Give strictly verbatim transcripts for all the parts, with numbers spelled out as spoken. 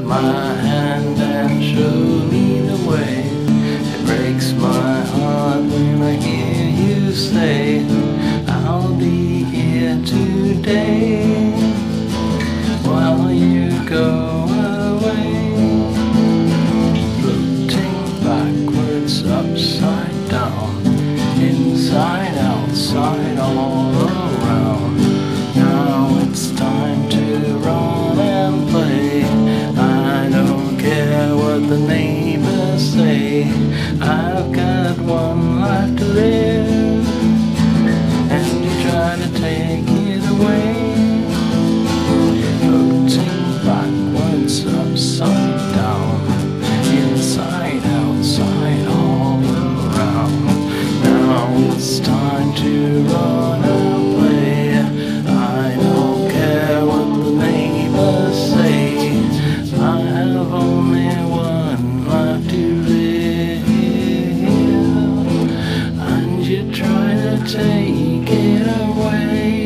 my hand and show me the way. It breaks my heart when I hear you say, I'll be here today while you go away. Floating backwards, upside down, inside, outside, all around. Now it's time to run and play. I don't care what the neighbors say. I've got one life to live, and you try to take it away. Floating backwards, upside down, inside, outside, all around. Now it's time to run and play. I don't care what the neighbors say. I have only one life to live, and you try to take it away.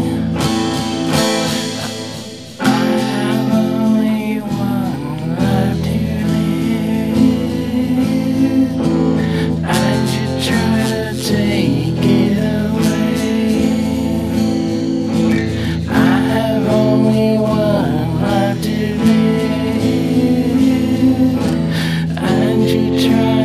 I have only one life to live, and you try to take it away. I have only one life to live, and you try